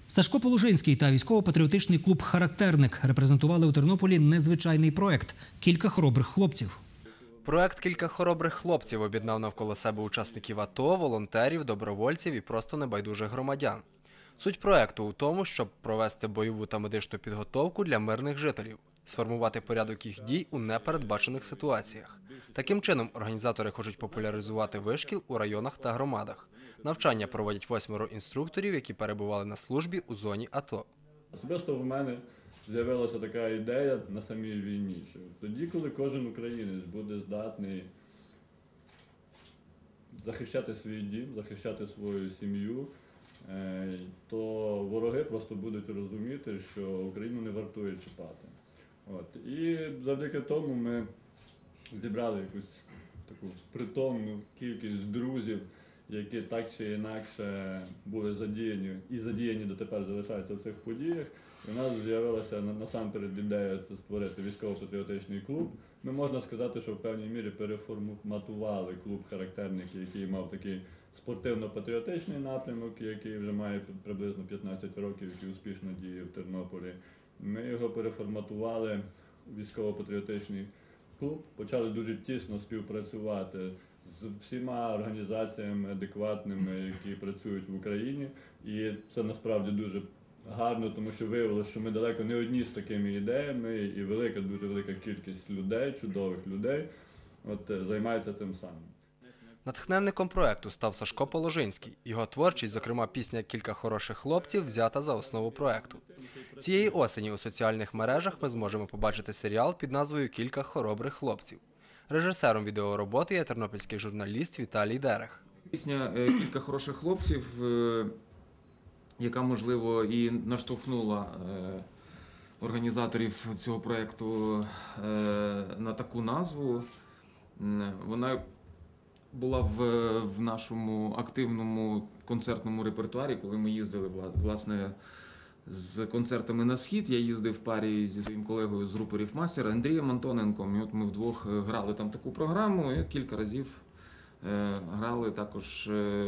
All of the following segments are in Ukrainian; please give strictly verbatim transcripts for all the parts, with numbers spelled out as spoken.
Сашко Положинський та військово-патріотичний клуб «Характерник» репрезентували у Тернополі незвичайний проект «Кілька хоробрих хлопців». Проект «Кілька хоробрих хлопців» об'єднав навколо себе учасників АТО, волонтерів, добровольців і просто небайдужих громадян. Суть проекту у тому, щоб провести бойову та медичну підготовку для мирних жителів, сформувати порядок їх дій у непередбачених ситуаціях. Таким чином, організатори хочуть популяризувати вишкіл у районах та громадах. Навчання проводять восьмеро інструкторів, які перебували на службі у зоні АТО. Особисто в мене з'явилася така ідея на самій війні, що тоді, коли кожен українець буде здатний захищати свій дім, захищати свою сім'ю, то вороги просто будуть розуміти, що Україну не вартує чіпати. От. І завдяки тому ми зібрали якусь таку притомну кількість друзів, які так чи інакше були задіяні і задіяні дотепер залишаються в цих подіях. І у нас з'явилася насамперед ідея це створити військово-патріотичний клуб. Ми, можна сказати, що в певній мірі переформатували клуб «Характерники», який мав такий спортивно-патріотичний напрямок, який вже має приблизно п'ятнадцять років, який успішно діє в Тернополі. Ми його переформатували у військово-патріотичний клуб, почали дуже тісно співпрацювати з всіма організаціями адекватними, які працюють в Україні. І це насправді дуже гарно, тому що виявилося, що ми далеко не одні з такими ідеями, і велика, дуже велика кількість людей, чудових людей, от, займається цим самим. Натхненником проекту став Сашко Положинський. Його творчість, зокрема пісня «Кілька хороших хлопців», взята за основу проекту. Цієї осені у соціальних мережах ми зможемо побачити серіал під назвою «Кілька хоробрих хлопців». Режисером відеороботи є тернопільський журналіст Віталій Дерех. Пісня «Кілька хороших хлопців», яка, можливо, і наштовхнула організаторів цього проєкту на таку назву, вона була в, в нашому активному концертному репертуарі, коли ми їздили, власне, з концертами на Схід. Я їздив в парі зі своїм колегою з групи «Ріфмастер» Андрієм Антоненком, і от ми вдвох грали там таку програму, і кілька разів грали також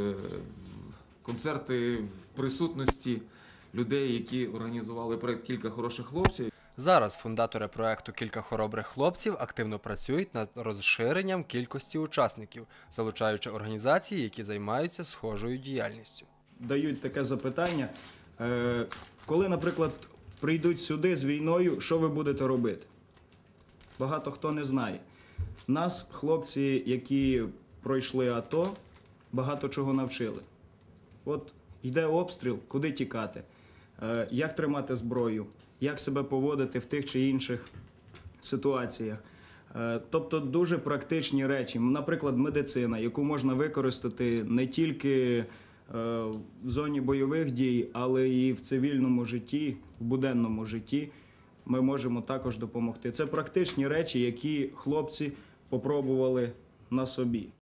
концерти в присутності людей, які організували проєкт «Кілька хороших хлопців». Зараз фундатори проекту «Кілька хоробрих хлопців» активно працюють над розширенням кількості учасників, залучаючи організації, які займаються схожою діяльністю. Дають таке запитання, коли, наприклад, прийдуть сюди з війною, що ви будете робити? Багато хто не знає. Нас, хлопці, які пройшли АТО, багато чого навчили. От йде обстріл, куди тікати, як тримати зброю, як себе поводити в тих чи інших ситуаціях. Тобто дуже практичні речі. Наприклад, медицина, яку можна використати не тільки в зоні бойових дій, але і в цивільному житті, в буденному житті ми можемо також допомогти. Це практичні речі, які хлопці попробували на собі.